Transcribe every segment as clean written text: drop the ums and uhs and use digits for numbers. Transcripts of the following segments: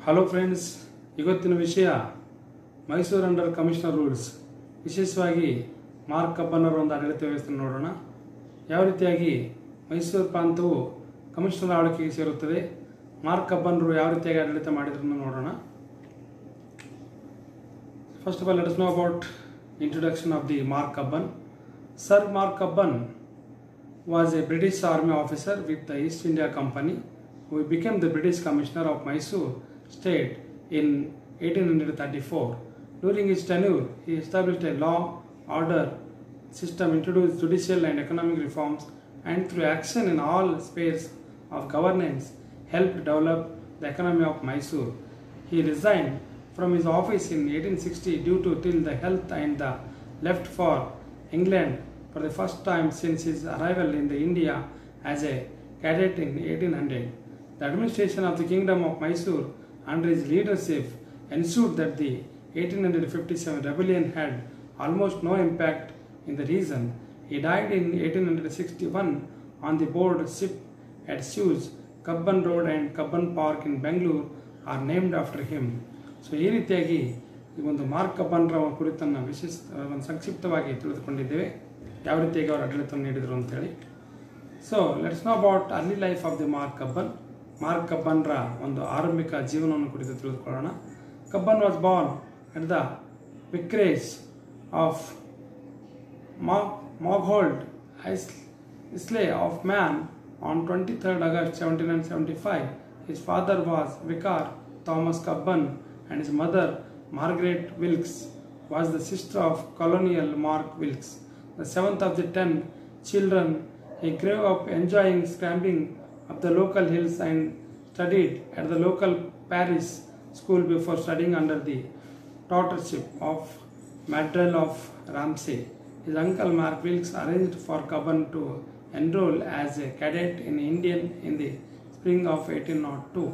Hello friends, ಇವತ್ತಿನ ವಿಷಯ Mysuru under commissioner rules. ವಿಶೇಷವಾಗಿ ಮಾರ್ಕ್ ಕಬ್ಬನ್ನರ ಒಂದು ಆಡಳಿತ ವ್ಯವಸ್ಥೆ ನೋಡೋಣ. ಯಾವ ರೀತಿಯಾಗಿ ಮೈಸೂರು ಪ್ರಾಂತವು ಕಮಿಷನರ್ ಆಳ್ವಿಕೆಗೆ ಸೇರುತ್ತದೆ, ಮಾರ್ಕ್ ಕಬ್ಬನ್ನರು ಯಾವ ರೀತಿಯಾಗಿ ಆಡಳಿತ ಮಾಡಿದ್ರು ನೋಡೋಣ. First of all, let us know about introduction of the Mark Cubbon. Sir Mark Cubbon was a British Army officer with the East India Company who became the British Commissioner of Mysore State in 1834. During his tenure, he established a law, order system, introduced judicial and economic reforms, and through action in all spheres of governance, helped develop the economy of Mysore. He resigned from his office in 1860 due to ill health and left for England for the first time since his arrival in India as a cadet in 1800. The administration of the Kingdom of Mysore under his leadership ensured that the 1857 rebellion had almost no impact in the region. He died in 1861 on the board ship at Suez. Cubbon Road and Cubbon Park in Bangalore are named after him. So ಈ ರೀತಿಯಾಗಿ ಈ ಒಂದು mark ಕಬ್ಬನ್ರ ಕುರಿತನ್ನು ಒಂದು ಸಂಕ್ಷಿಪ್ತವಾಗಿ ತಿಳಿದುಕೊಂಡಿದ್ದೇವೆ, ಯಾವ ರೀತಿಯಾಗಿ ಅವರು ಆಡಳಿತವನ್ನು ನೀಡಿದರು ಅಂತೇಳಿ. So let's know about early life of the Mark Cubbon. Mark ಕಬ್ಬನ್ರ ಒಂದು ಆರಂಭಿಕ ಜೀವನವನ್ನು ಕುರಿತು ತಿಳಿದುಕೊಳ್ಳೋಣ. Cubbon was born at the vicarage of Moghold Isle of Man on 23rd August 1775. His father was Vicar Thomas Cubbon and his mother, Margaret Wilkes, was the sister of Colonel Mark Wilkes. The seventh of the 10 children, he grew up enjoying scrambling up the local hills and studied at the local parish school before studying under the tutorship of Madrell of Ramsey. His uncle Mark Wilkes arranged for Cubbon to enroll as a cadet in Indian in the spring of 1802.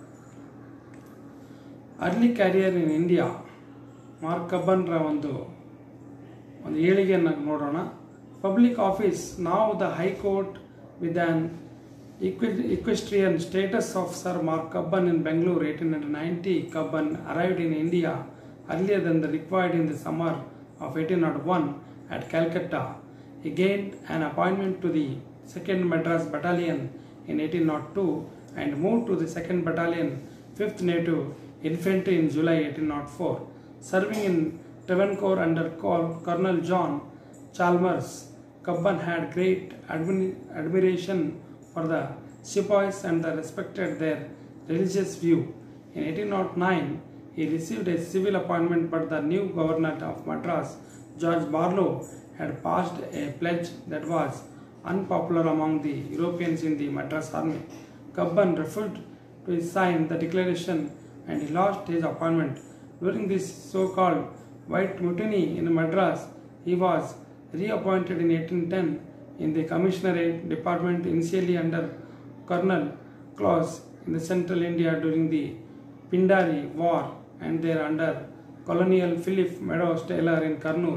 Early career in India. Mark ಕಬ್ಬನ್ರ ಒಂದು ಏಳಿಗೆಯನ್ನು ನೋಡೋಣ. Public office. ನಾವು the high court with an equestrian status of Sir Mark Cubbon in Bangalore 1890. Cubbon arrived in India earlier than the required in the summer of 1801 at Calcutta. He gained an appointment to the 2nd Madras Battalion in 1802 and moved to the 2nd Battalion, 5th Native Infantry in July 1804. Serving in Travancore under Colonel John Chalmers, Cubbon had great admiration for the sepoys and respected their religious view. In 1809, he received a civil appointment, but the new governor of Madras, George Barlow, had passed a pledge that was unpopular among the Europeans in the Madras army. Cubbon refused to sign the declaration and he lost his appointment. During this so-called White Mutiny in Madras, he was reappointed in 1810 in the Commissionerate Department, initially under Colonel Claus in the Central India during the Pindari War, and there under Colonel Philip Meadows Taylor in Kurnool.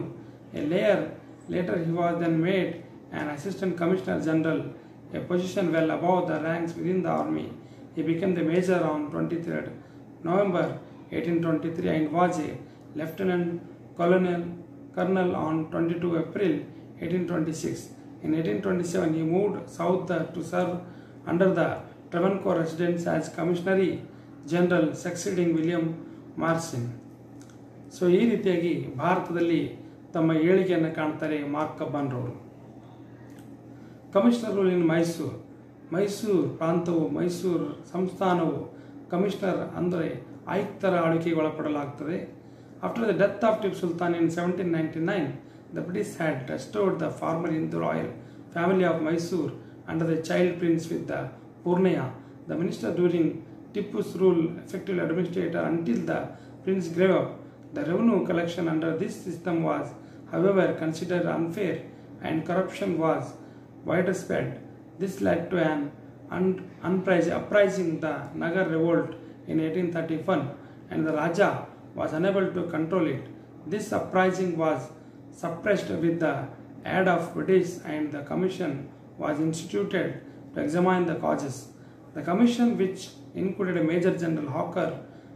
Later he was then made an Assistant Commissioner General, a position well above the ranks within the army. He became the Major on 23rd November 1823 and was a Lieutenant Colonel on 22 April 1826. In 1827 he moved south to serve under the Travancore residence as Commissary General, succeeding William Marsden. So ಈ ರೀತಿಯಾಗಿ ಭಾರತದಲ್ಲಿ ತಮ್ಮ ಏಳಿಗೆಯನ್ನು ಕಾಣ್ತಾರೆ Mark ಕಬ್ಬನ್ರವರು. Commissioner rule in Mysuru ಪ್ರಾಂತವು, ಮೈಸೂರು ಸಂಸ್ಥಾನವು commissioner ಅಂದರೆ ಆಯುಕ್ತರ ಆಳ್ವಿಕೆಗೆ ಒಳಪಡಲಾಗುತ್ತದೆ. After the death of Tipu Sultan in 1799, the British had restored the former Hindu royal family of Mysore under the child prince with the Purnaya. The minister during Tippu's rule effectively administrator until the prince grew up. The revenue collection under this system was, however, considered unfair and corruption was widespread. This led to an uprising, the Nagar revolt in 1831, and the Raja was unable to control it. This uprising was suppressed with the aid of British, and the commission was instituted to examine the causes. The commission, which included Major General Hawker,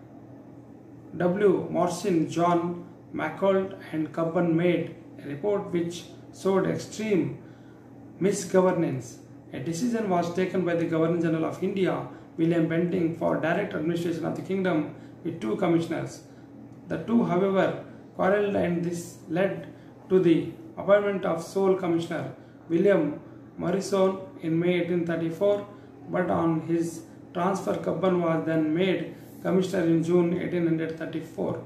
W. Morsin, John Macdonald, and Cubban made a report which showed extreme misgovernance. A decision was taken by the Governor General of India, William Bentinck, for direct administration of the kingdom with two commissioners. The two, however, quarrelled, and this led to the appointment of sole commissioner William Morrison in May 1834, but on his transfer Cubban was then made commissioner in June 1834.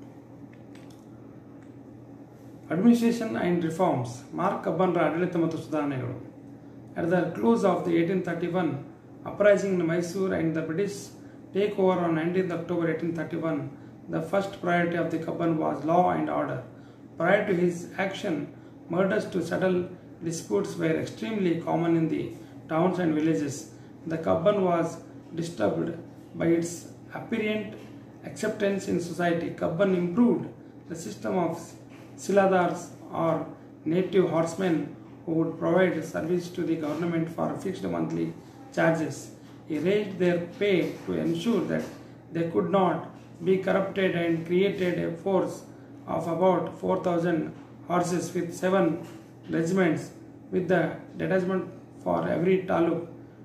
Administration and reforms. Mark Cubban ಆಡಳಿತ ಮತ್ತು ಸುಧಾರಣೆಗಳು. At the close of the 1831 uprising in Mysore and the British takeover on 19th October 1831, the first priority of the Cubban was law and order. Prior to his action, murders to settle disputes were extremely common in the towns and villages. The Cubban was disturbed by its apparent acceptance in society. Cubban improved the system of siladars or native horsemen who would provide service to the government for fixed monthly charges. He raised their pay to ensure that they could not be corrupted and created a force of about 4,000 horses with 7 regiments with the detachment for every taluk.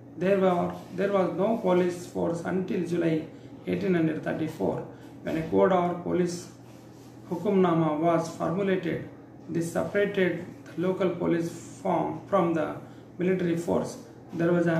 There was no police force until July 1834 when a code or police hukumnama was formulated. This separated the local police form from the military force. There was the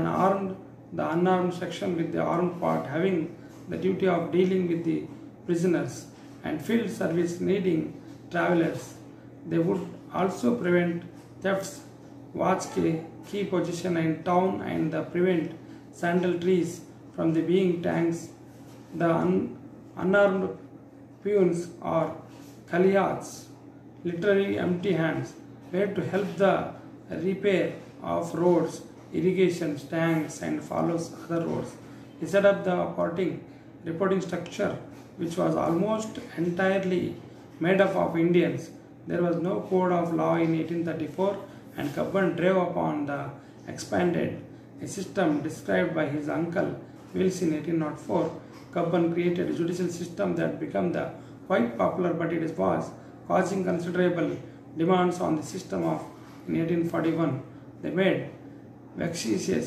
unarmed section with the armed part having the duty of dealing with the prisoners and field service needing travelers. They would also prevent thefts, watch key position in town, and prevent sandal trees from the being tanks. The unarmed peons or khaliyats, literally empty hands, were to help the repair of roads, irrigation, tanks, and follows other roads. He set up the reporting structure, which was almost entirely made up of Indians. There was no code of law in 1834, and Cubban drove upon the expanded a system described by his uncle Wills in 1804. Cubban created a judicial system that became quite popular, but it was causing considerable demands on the system of in 1841. They made vexatious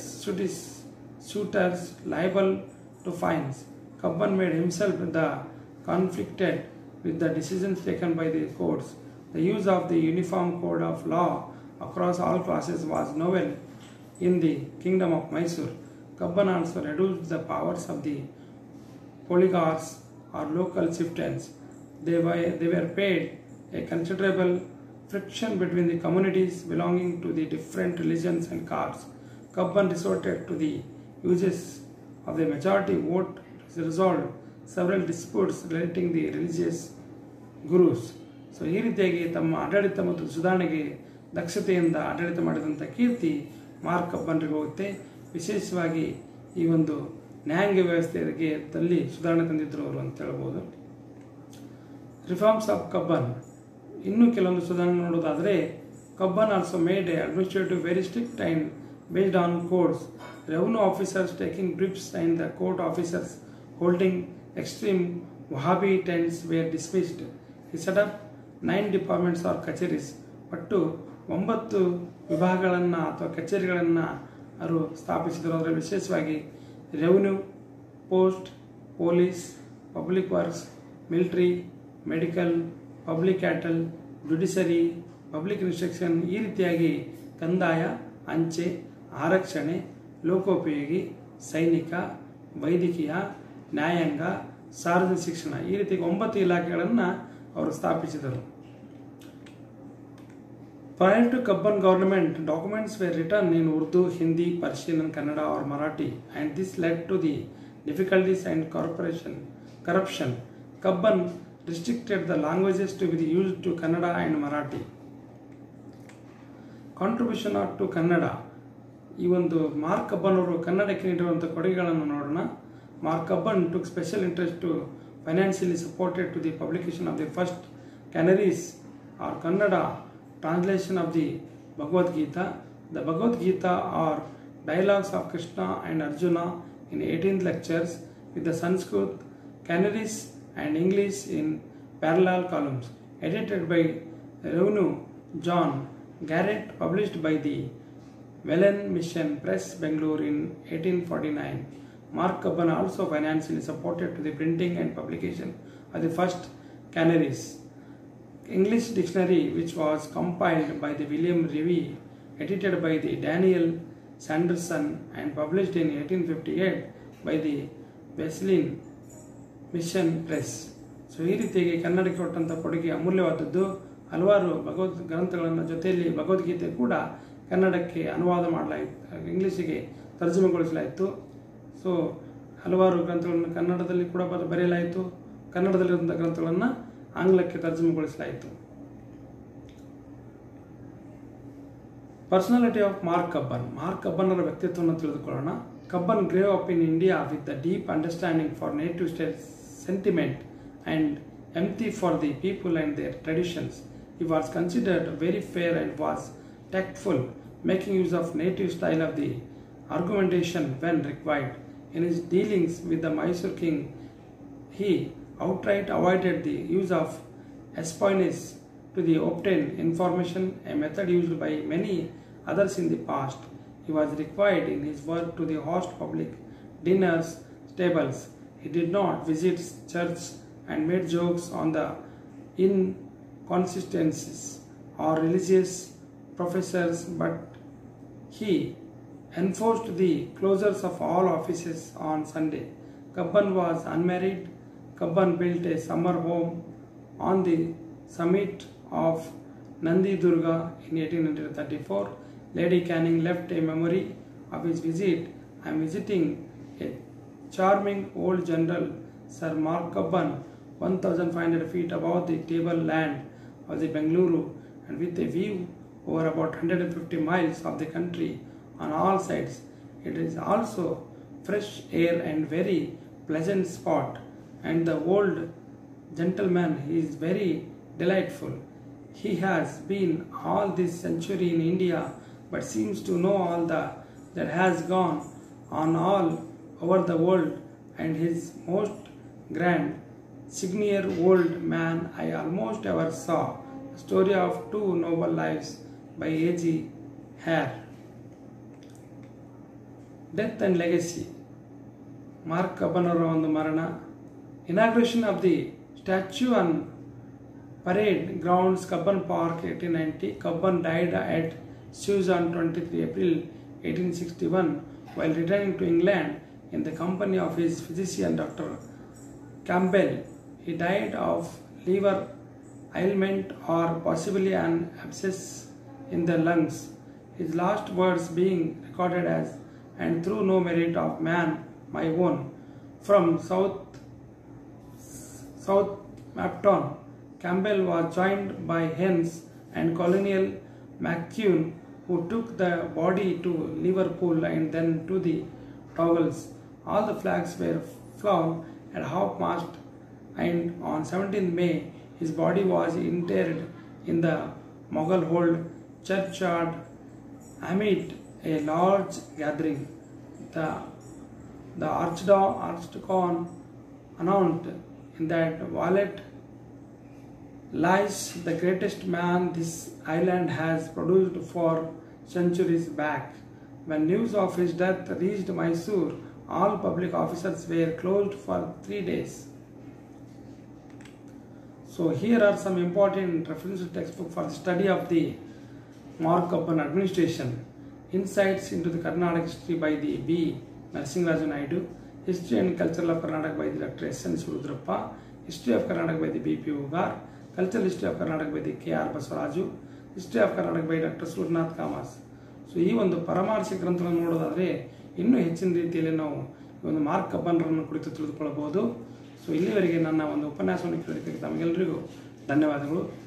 suitors liable to fines. Cubban made himself the conflicted with the decisions taken by the courts. The use of the uniform code of law across all classes was novel in the kingdom of Mysore. Cubban also reduced the powers of the poligarchs or local chieftains. They were paid a considerable friction between the communities belonging to the different religions and castes. Cubban resorted to the uses of the majority vote to resolve several disputes relating the religious gurus. So ಈ ರೀತಿಯಾಗಿ ತಮ್ಮ ಆಡಳಿತ ಮತ್ತು ಸುಧಾರಣೆಗೆ ದಕ್ಷತೆಯಿಂದ ಆಡಳಿತ ಮಾಡಿದಂಥ ಕೀರ್ತಿ mark ಕಬ್ಬನ್ರಿಗೆ ಹೋಗುತ್ತೆ. ವಿಶೇಷವಾಗಿ ಈ ಒಂದು ನ್ಯಾಯಾಂಗ ವ್ಯವಸ್ಥೆಯಲ್ಲಿ ಸುಧಾರಣೆ ತಂದಿದ್ದರು ಅವರು ಅಂತ ಹೇಳ್ಬೋದು. Reforms of Cubbon. ಇನ್ನೂ ಕೆಲವೊಂದು ಸುಧಾರಣೆ ನೋಡೋದಾದರೆ, Cubbon also made a administrative very strict and based on codes. Revenue officers taking briefs and the court officers holding extreme Wahhabi tents were dismissed. He set up 9 departments or kacheris. ಒಟ್ಟು 9 ವಿಭಾಗಗಳನ್ನು ಅಥವಾ ಕಚೇರಿಗಳನ್ನು ಅವರು ಸ್ಥಾಪಿಸಿದರು. ಅದರಲ್ಲಿ ವಿಶೇಷವಾಗಿ revenue, post, police, public works, military, medical, public cattle, judiciary, public instruction, ಈ ರೀತಿಯಾಗಿ ಕಂದಾಯ, ಅಂಚೆ, ಆರಕ್ಷಣೆ, ಲೋಕೋಪಯೋಗಿ, ಸೈನಿಕ, ವೈದ್ಯಕೀಯ, ನ್ಯಾಯಾಂಗ, ಸಾರ್ವಜನಿಕ ಶಿಕ್ಷಣ, ಈ ರೀತಿ 9 ಇಲಾಖೆಗಳನ್ನು ಅವರು ಸ್ಥಾಪಿಸಿದರು. Prior to Cubban government, documents were written in Urdu, Hindi, Persian, and Kannada or Marathi, and this led to the difficulties and corruption. Cubban restricted the languages to be used to Kannada and Marathi. Contribution to Kannada. ಈ ಒಂದು mark Cubbon ಅವರು ಕನ್ನಡಕ್ಕೆ ನೀಡಿರುವಂಥ ಕೊಡುಗೆಗಳನ್ನು ನೋಡೋಣ. Mark Cubbon took special interest to financially supported to the publication of the first Canaries or Kannada translation of the Bhagavad Gita. The Bhagavad Gita are dialogues of Krishna and Arjuna in 18 lectures with the Sanskrit Canaries and English in parallel columns, edited by Revenue John Garrett, published by the Welland Mission Press, Bangalore in 1849. Mark Cubbon also financially supported to the printing and publication of the first Canaries English dictionary, which was compiled by the William Revie, edited by the Daniel Sanderson, and published in 1858 by the Wesleyan Mission Press. So ಈ ರೀತಿಯಾಗಿ ಕನ್ನಡಕ್ಕೆ ಕೊಟ್ಟಂಥ ಕೊಡುಗೆ ಅಮೂಲ್ಯವಾದದ್ದು. ಹಲವಾರು ಭಗವದ್ ಗ್ರಂಥಗಳನ್ನು ಜೊತೆಯಲ್ಲಿ ಭಗವದ್ಗೀತೆ ಕೂಡ ಕನ್ನಡಕ್ಕೆ ಅನುವಾದ ಮಾಡಲಾಯಿತು, ಇಂಗ್ಲೀಷಿಗೆ ತರ್ಜುಮೆಗೊಳಿಸಲಾಯಿತು. ಸೊ ಹಲವಾರು ಗ್ರಂಥಗಳನ್ನು ಕನ್ನಡದಲ್ಲಿ ಕೂಡ ಬರೆಯಲಾಯಿತು, ಕನ್ನಡದಲ್ಲಿರುವಂಥ ಗ್ರಂಥಗಳನ್ನು ಆಂಗ್ಲಕ್ಕೆ ತರ್ಜುಮೆಗೊಳಿಸಲಾಯಿತು. Personality of Mark Cubbon. Mark ಕಬ್ಬನ್ನರ ವ್ಯಕ್ತಿತ್ವವನ್ನು ತಿಳಿದುಕೊಳ್ಳೋಣ. Cubbon grew up in India with the deep understanding for native sentiment and empathy for the people and their traditions. He was considered very fair and was tactful, making use of native style of the argumentation when required. In his dealings with the Mysore king, he outright avoided the use of espionage to obtain information, a method used by many others in the past. He was required in his work to host public dinners, tables. He did not visit church and made jokes on the inconsistencies or religious professors, but he enforced the closures of all offices on Sunday. Cubbon was unmarried. Cubbon built a summer home on the summit of Nandi Durga in 1834. Lady Canning left a memory of his visit. I am visiting a charming old general, Sir Mark Cubbon, 1,500 feet above the tableland of the Bengaluru, and with a view over about 150 miles of the country on all sides. It is also fresh air and very pleasant spot, and the old gentleman is very delightful. He has been all this century in India, but seems to know all that has gone on all over the world, and his most grand senior old man I almost ever saw. The story of two noble lives by A.G. Hare. Death and legacy. Mark Cubbon ಅವರ ಒಂದು ಮರಣ. Inauguration of the statue on Parade Grounds, Cubbon Park, 1890. Cubbon died at Suez on 23 April 1861 while returning to England in the company of his physician Dr. Campbell. He died of liver ailment or possibly an abscess in the lungs. His last words being recorded as, "And through no merit of man my own." From Southampton, Campbell was joined by Hens and Colonel McCune, who took the body to Liverpool and then to the Toggles. All the flags were flown at half-mast, and on 17th May his body was interred in the Moghalhold churchyard amid a large gathering. The Archdeacon announced in that Wallet lies the greatest man this island has produced for centuries back. When news of his death reached Mysore, all public offices were closed for 3 days. So here are some important reference textbook for the study of the Mark Cubbon administration. Insights into the Karnataka history by the B. Narasimharaju Naidu. History and Culture of Karnataka by the Dr. S.N. Surudrappa. History of Karnataka by the B.P. Ugar. Cultural History of Karnataka by the K.R. Basavaraju. History of Karnataka by Dr. Surnath Kamas. So ಈ ಒಂದು ಪರಾಮರ್ಶಕ ಗ್ರಂಥಗಳನ್ನು ನೋಡೋದಾದರೆ ಇನ್ನೂ ಹೆಚ್ಚಿನ ರೀತಿಯಲ್ಲಿ ನಾವು ಈ ಒಂದು ಮಾರ್ಕ್ ಕಬ್ಬನ್ರನ್ನು ಕುರಿತು ತಿಳಿದುಕೊಳ್ಳಬಹುದು. ಸೊ ಇಲ್ಲಿವರೆಗೆ ನನ್ನ ಒಂದು ಉಪನ್ಯಾಸವನ್ನು ಕೇಳಿದ್ದಕ್ಕೆ ತಮಗೆಲ್ಲರಿಗೂ ಧನ್ಯವಾದಗಳು.